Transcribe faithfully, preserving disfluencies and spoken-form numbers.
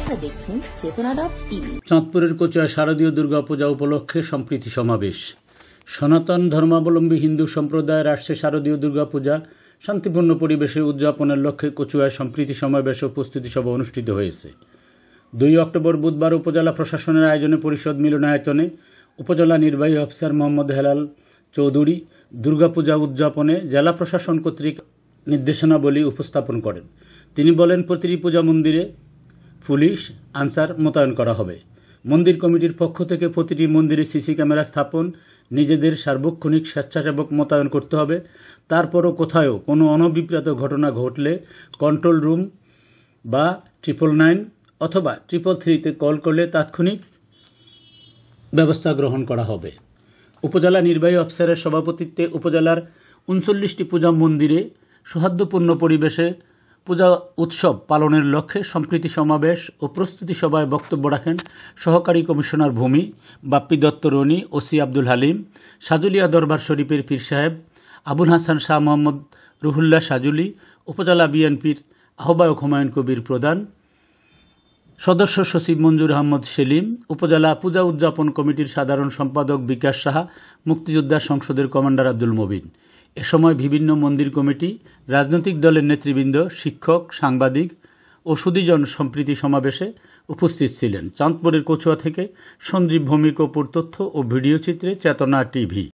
আপনারা দেখছেন চেতনা ডট টিভি। চাঁদপুরের কচুয়ায় শারদীয় দুর্গাপূজা উপলক্ষে সম্প্রীতি সমাবেশ। সনাতন ধর্মাবলম্বী হিন্দু সম্প্রদায়ের আসছে শারদীয় দুর্গাপূজা শান্তিপূর্ণ পরিবেশে উদযাপনের লক্ষ্যে কচুয়ায় সম্প্রীতি সমাবেশ ও প্রস্তুতি সভা অনুষ্ঠিত হয়েছে। দুই অক্টোবর বুধবার উপজেলা প্রশাসনের আয়োজনে পরিষদ মিলনায়তনে উপজেলা নির্বাহী অফিসার মোহাম্মদ হেলাল চৌধুরী দুর্গাপূজা উদযাপনে জেলা প্রশাসন কর্তৃক নির্দেশনাবলী উপস্থাপন করেন। তিনি বলেন, প্রতিটি পূজা মন্দিরে পুলিশ আনসার মোতায়েন করা হবে। মন্দির কমিটির পক্ষ থেকে প্রতিটি মন্দিরে সিসি ক্যামেরা স্থাপন, নিজেদের সার্বক্ষণিক স্বেচ্ছাসেবক মোতায়েন করতে হবে। তারপরও কোথাও কোনো অনভিপ্রেত ঘটনা ঘটলে কন্ট্রোল রুম বা ট্রিপল নাইন অথবা ট্রিপল থ্রিতে কল করলে তাৎক্ষণিক ব্যবস্থা গ্রহণ করা হবে। উপজেলা নির্বাহী অফিসারের সভাপতিত্বে উপজেলার উনচল্লিশটি পূজা মন্দিরে সৌহার্দ্যপূর্ণ পরিবেশে পূজা উৎসব পালনের লক্ষ্যে সম্প্রীতি সমাবেশ ও প্রস্তুতি সভায় বক্তব্য রাখেন সহকারী কমিশনার ভূমি বাপ্পি দত্ত রনি, ওসি আব্দুল হালিম, সাজুলিয়া দরবার শরীফের পীর সাহেব আবুল হাসান শাহ মোহাম্মদ রুহুল্লাহ সাজুলি, উপজেলা বিএনপির আহ্বায়ক হুমায়ুন কবির প্রধান, সদস্য সচিব মঞ্জুর আহমদ সেলিম, উপজেলা পূজা উদযাপন কমিটির সাধারণ সম্পাদক বিকাশ সাহা, মুক্তিযোদ্ধা সংসদের কমান্ডার আব্দুল মবিন। এ সময় বিভিন্ন মন্দির কমিটি, রাজনৈতিক দলের নেতৃবৃন্দ, শিক্ষক, সাংবাদিক ও সুধীজন সম্প্রীতি সমাবেশে উপস্থিত ছিলেন। চাঁদপুরের কচুয়া থেকে সঞ্জীব ভৌমিক অপুর তথ্য ও ভিডিও চিত্রে চেতনা টিভি।